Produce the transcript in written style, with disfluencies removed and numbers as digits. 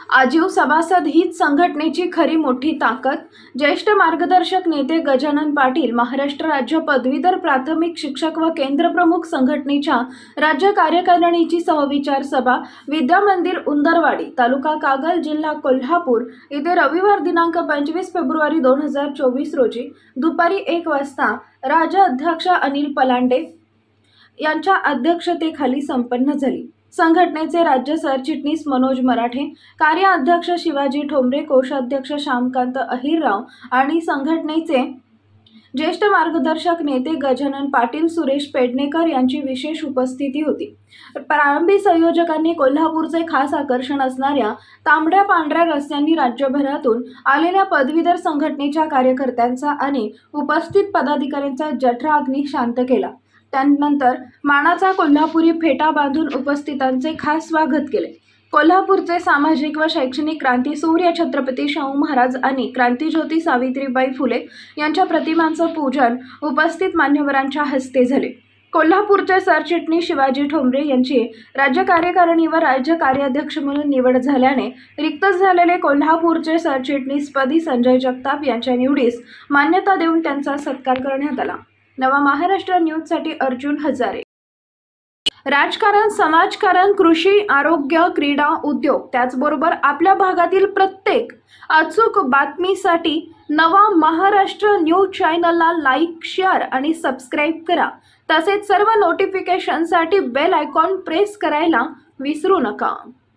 आजीव सभासद हीच संघटनेची खरी मोठी ताकद। ज्येष्ठ मार्गदर्शक नेते गजानन पाटील महाराष्ट्र राज्य पदवीधर प्राथमिक शिक्षक व केंद्र प्रमुख संघटनेच्या राज्य कार्यकारिणीची सहविचार सभा विद्या मंदिर उंदरवाडी तालुका कागल जिल्हा कोल्हापूर येथे रविवार दिनांक 25 फेब्रुवारी 2024 रोजी दुपारी 1 वाजता राज्याध्यक्ष अनिल पलांडे यांच्या अध्यक्षतेखाली संपन्न झाली। संघटनेचे राज्य सरचिटणीस मनोज मराठे, कार्याध्यक्ष शिवाजी ठोंबरे, कोषाध्यक्ष श्यामकांत अहिरराव आणि संघटनेचे ज्येष्ठ मार्गदर्शक नेते गजानन पाटील, सुरेश पेडणेकर यांची विशेष उपस्थिती होती। प्रारंभी संयोजकांनी कोल्हापूरचे खास आकर्षण असणाऱ्या तांबड्या पांढऱ्या रस्त्यांनी राज्यभरातून आलेल्या पदवीधर संघटनेच्या कार्यकर्त्यांचा आणि उपस्थित पदाधिकाऱ्यांचा जठरा अग्नी शांत केला। त्यानंतर मानाचा कोल्हापुरी फेटा बांधून उपस्थितांचे खास स्वागत केले। कोल्हापूरचे सामाजिक व शैक्षणिक क्रांतीसूर्य छत्रपती शाहू महाराज आणि क्रांतीज्योती सावित्रीबाई फुले यांच्या प्रतिमांचं पूजन उपस्थित मान्यवरांच्या हस्ते झाले। कोल्हापूरचे सरचिटणीस शिवाजी ठोंबरे यांची राज्य कार्यकारिणी व राज्य कार्याध्यक्ष म्हणून निवड झाल्याने रिक्त झालेले कोल्हापूरचे सरचिटणीसपदी संजय जगताप यांच्या निवडीस मान्यता देऊन त्यांचा सत्कार करण्यात आला। नवा महाराष्ट्र न्यूजसाठी अर्जुन हजारे। राजकारण, समाजकारण, कृषी, आरोग्य, क्रीडा, उद्योग त्याचबरोबर आपल्या भागातील प्रत्येक अचूक बातमीसाठी नवा महाराष्ट्र न्यूज चॅनलला लाईक, शेअर आणि सबस्क्राईब करा। तसेच सर्व नोटिफिकेशनसाठी बेल आयकॉन प्रेस करायला विसरू नका।